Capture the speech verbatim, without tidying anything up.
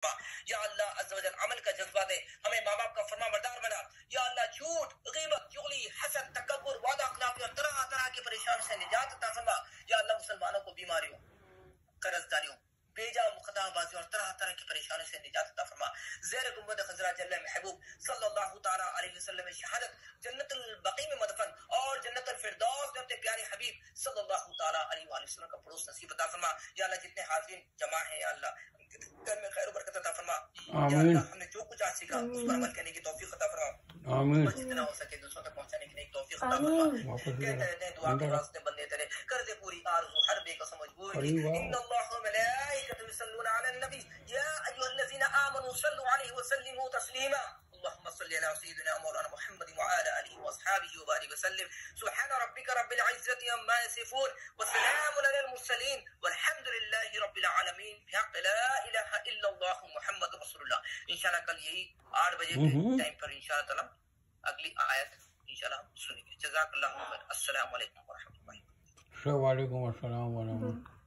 فرما. یا اللہ عز و جل عمل کا جذبہ دے, ہمیں ماں باپ کا فرما بردار بنا. یا اللہ جھوٹ, غیبت, چغلی, حسد, تکبر, وعدہ خلافی اور طرح طرح کی پریشانی سے نجات عطا فرما. یا اللہ مسلمانوں کو بیماریوں, قرض داریوں, بیجا مقدہ بازی اور طرح طرح کی پریشانی سے نجات عطا فرما. زیر گنبد خضرا جل محبوب صلی اللہ تعالی علیہ وسلم شہادت, جنت البقیع میں مدفن اور جنت الفردوس میں اپنے پیارے حبیب صلی اللہ تعالی علیہ وآلہ وسلم کا پڑوس نصیب عطا فرما. یا اللہ جتنے حاضرین جمع ہیں, یا اللہ گھر میں خیر و برکت عطا فرما. یا اللہ ہم نے جو کچھ آج سیکھا اس پر عمل کرنے کی توفیق عطا فرما, اور جتنا ہو سکے دوسروں تک پہنچانے کی نیک توفیق عطا فرما. کہتے رہتے ہیں دعا کے واسطے بندے تیرے کر دے پوری آرزو ہر بے قسم مجبور کی. ان اللہ وملائکته یصلون علی النبی یا ایھا الذین آمنوا صلوا علیہ وسلموا تسلیما. اللهم صل على سيدنا مولانا محمد وعلى اله واصحابه وبارك وسلم. سبحان ربك رب العزة عما يصفون وسلام على المرسلين والحمد لله رب العالمين بحق لا اله الا الله محمد رسول اللہ. انشاءاللہ کل یہی آٹھ بجے کے ٹائم پر انشاءاللہ تعالی اگلی آیت انشاءاللہ سنیں گے. جزاک اللہ خیر. السلام علیکم ورحمۃ اللہ. وعلیکم السلام ورحمۃ اللہ.